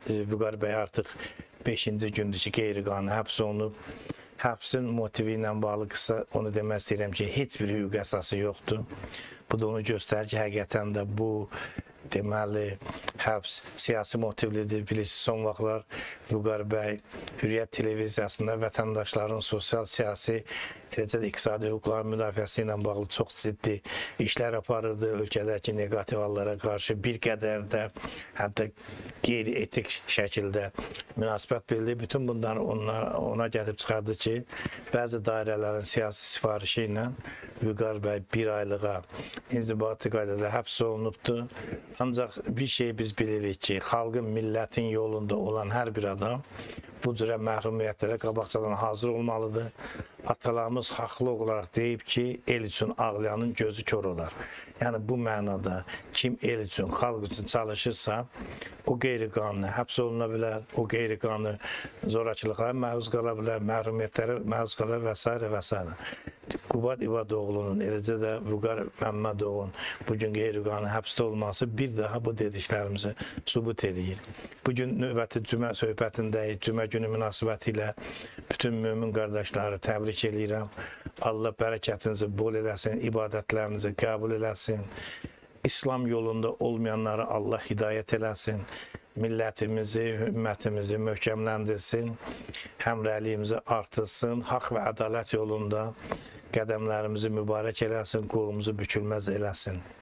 Vüqar bəy artıq 5-ci gündür ki, qeyri-qanuni həbs olunub. Həbsin motivi ilə bağlı qısa onu demək istəyirəm ki, heç bir hüquq əsası yoxdur. Bu da onu göstərir ki, həqiqətən də bu deməli, həbs siyasi motivlidir. Bilirsiniz, son vaxtlar Vüqar bəy Hürriyyət televiziyasında vətəndaşların sosial, siyasi, eləcə də iqtisadi hüquqların müdafiəsi ilə bağlı çox ciddi işlər aparırdı. Ölkədəki negativ hallara qarşı bir qədər də hətta qeyri-etik şəkildə münasibət bildi. Bütün bunlar ona gəlib çıxardı ki, bəzi dairələrin siyasi sifarişi ilə Vüqar bəy bir aylığa inzibati qaydada həbs olunubdur. Ancaq bir şey biz bilirik ki, xalqın, millətin yolunda olan hər bir adam bu cürə məhrumiyyətlərə qabaqcadan hazır olmalıdır. Atalarımız haqlı olaraq deyib ki, el üçün ağlayanın gözü kör olar. Yəni bu mənada kim el üçün, xalq üçün çalışırsa, o qeyri-qanuni həbs oluna bilər, o qeyri-qanuni zorakılıqlara məruz qala bilər, məhrumiyyətlərə məruz qala və s. və s. Qubad İbadoğlu'nun, eləcə də Vüqar Məmmədovun bugün qeyri-qanuni həbsdə olması bir daha bu dediklərimizi sübut edir. Bugün növbəti cümə söhbətindəyik, cümə günü münasibəti ilə bütün mümin qardaşları təbrik edirəm. Allah bərəkətinizi bol eləsin, ibadətlərinizi qəbul eləsin. İslam yolunda olmayanları Allah hidayət eləsin. Millətimizi, ümmətimizi möhkəmləndirsin. Həmrəyliyimizi artırsın. Haqq və ədalət yolunda qədəmlərimizi mübarək eləsin, qolumuzu bükülməz eləsin.